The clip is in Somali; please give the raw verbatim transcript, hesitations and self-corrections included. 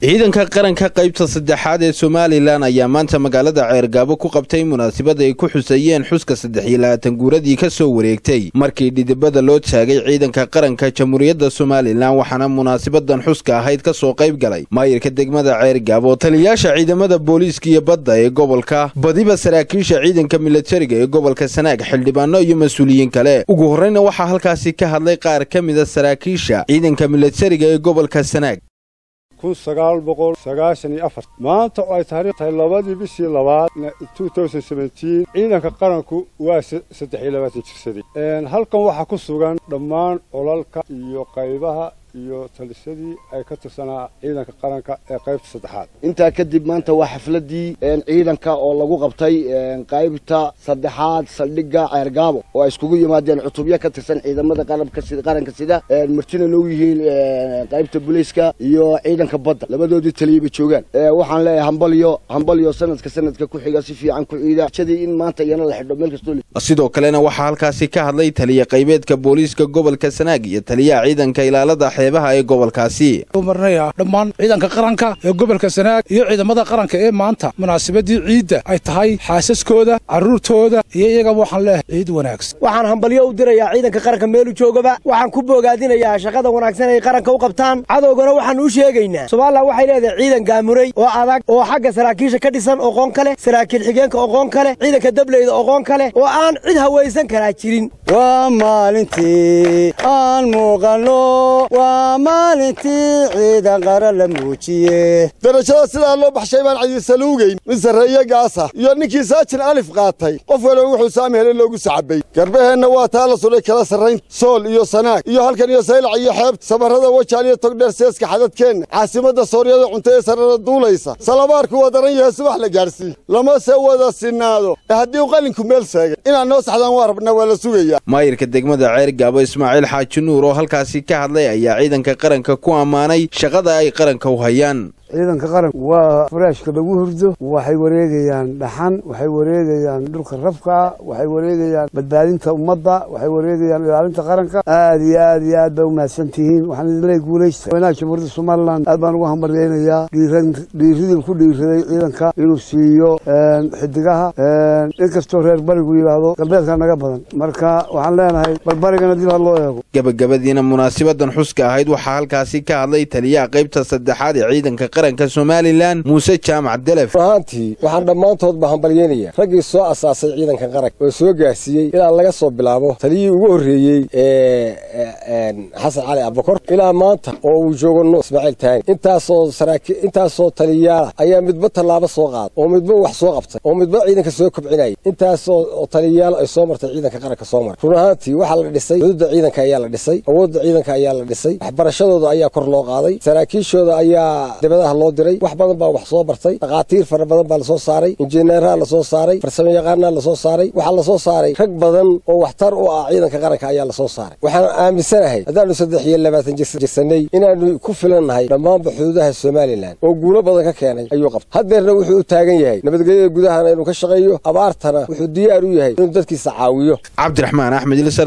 ciidanka qaranka qaybta saddexaad ee Soomaaliland ayaa maanta magaalada Ceergaabo ku qabtay munaasabad ay ku xusayeen xuska saddex iyo labaatan guuradii ka soo wareegtay markii dhidibada loo taagay ciidanka qaranka Jamhuuriyadda Soomaaliland waxaana munaasabadan xuska ahayd ka soo qayb galay maayirka degmada Ceergaabo taliyaasha ciidamada booliiska iyo badda ee gobolka badiba saraakiisha ciidanka militariga ee gobolka Sanaag xildhibaano iyo mas'uuliyiin kale ugu horreynna waxa halkaasi ka hadlay qaar ka mid ah saraakiisha ciidanka militariga ee gobolka Sanaag kun sagaal boqol sagaashan iyo afar maanta oo ay taariikhday labadii bishii labaad two thousand seventeen ciidanka qaranku waa saddex iyo labaatan jirsaday een halkan waxa ku sugan dhammaan olalka iyo qaybaha iyo talisadii ay ka tirsanaa ciidanka qaranka ee qaybta saddexaad inta kadib maanta waa xafladii een ciidanka oo lagu qabtay een qaybta saddexaad saldhigga Ceergaabo oo ay iskugu yimaadeen cutubyo ka tirsan ciidamada qaranka sida qaranka sida een martina loo yihiin qaybta booliiska iyo ciidanka badda labadoodii taliyay joogan waxaan leeyahay hambaliyo hambaliyo sanadka sanadka ku xiga si fiican ku ciida jadii in maanta iyana la xidho meel kasto sidoo kalena waxa halkaasi ka hadlay taliye qaybeedka booliiska gobolka Sanaag iyo taliyaha ciidanka ilaalada xeebaha ee gobolkaasi umarnaya dhammaan ciidanka qaranka ee gobolka Sanaag iyo ciidamada qaranka ee maanta munaasabadii ciida ay tahay xaasaskooda caruurtooda iyo iyaga waxaan leeyahay ciid wanaagsan waxaan hambaliyo u dirayaa ciidanka qaranka meel u joogaba waxaan ku bogaadinayaa shaqada wanaagsan ay qaranka u qabtaan cadowgana waxaan u sheegaynaa Soomaaliland waxay leedahay ciidan gaamuray oo adag oo xagga saraakiisha ka dhisan oo qoon kale saraakiil xigeenka oo qoon kale ciidanka dableyda oo qoon kale oo aan cid hawaysan kara jirin waa maalintii aan muuqano waa maalintii ciidan qaran la muujiyay darajada sida loo baxshay baan cidi saluugayn mid sareeyo gaasa iyo ninkii saajin alif qaatay qof waliba wuxuu saameeyay loogu sacbay garbaheena waa taa la soo kala sarreyn sool iyo Sanaag iyo halkan iyo Saylac iyo xeeb sabarada wajaan iyo togdheer seeska xadadkeena caasimada Sooriyada cuntada sarada duulaysa salabaarku wadaran yahay subax la gaarsiin lama soo wada sinaado haddii qalinku meel saagay inaan noo saxdaan waa rabnaa wala sugaya maayirka degmada Ceergaabo Ismaaciil Xaaji Nuur oo halkaasi ka hadlay ayaa ciidanka qaranka ku amaanay shaqada ay qaranka u hayaan ciidanka qaranka waa furaashka lagu hurdo waxay wareegayaan dhaxan waxay wareegayaan dhulka rafka waxay wareegayaan badbaadinta ummadda waxay wareegayaan ilaalinta qaranka aad iyo aad iyo aad bay u mahadsantihiin waxaan idin leeyahay guulaysta wanaag Jamhuuriyadda Soomaaliland aad baan ugu hambalyeynaya dhiiran dhiiridii ku dhiiraday ciidanka inuu siiyo xidigaha inkastoo reer barigu yiraahdo galbeedka naga badan marka waxaan leenahay barbarigana dib loo eego gabagabadiina munaasabadan xuska ahayd waxa halkaasi ka hadlay taliyaha qaybta saddexaad ee ciidanka qaranka Soomaaliland Muuse Jaamac Delef ahaantii waxaan dhamaantood ba hambalyeynaya raggii soo asaasay ciidanka qaranka oo soo gaarsiiyay ilaa laga soo bilaabo taliyii ugu horeeyay ee Xasan Cali Abubakar ilaa maanta oo uu joogo Ismaaciil Taani intaasoo saraakiil intaasoo taliyaal ayaa midba tallaabo soo qaad oo midba wax soo qabtay oo midba ciidanka soo kobcinay intaasoo taliyaal ay soo martay ciidanka qaranka soo maray run ahaantii waxa la dhisay xuduudda ciidanka ayaa la dhisay awoodda ciidanka ayaa la dhisay waxbarashadooda ayaa kor loo qaaday saraakiishooda ayaa loo diray wax badan baa wax soo bartay dhaqaatiir fara badan baa la soo saaray injineeraha la soo saaray farsamayaqaanaha la soo saaray waxa la soo saaray rag badan oo waxtar u ah ciidanka qaranka ayaa la soo saaray waxaan aaminsanahay haddaanu saddex iyo labaatan jirsanay inaanu ku filannahay dhammaanba xuduudaha Soomaaliland oo guulo badan ka keenay ayuu qabtay haddeerna wuxuu u taagan yahay nabadgelyada gudaha inuu ka shaqeeyo abaartana wuxuu diyaar u yahay inuu dadkiisa caawiyo Cabdiraxmaan Axmed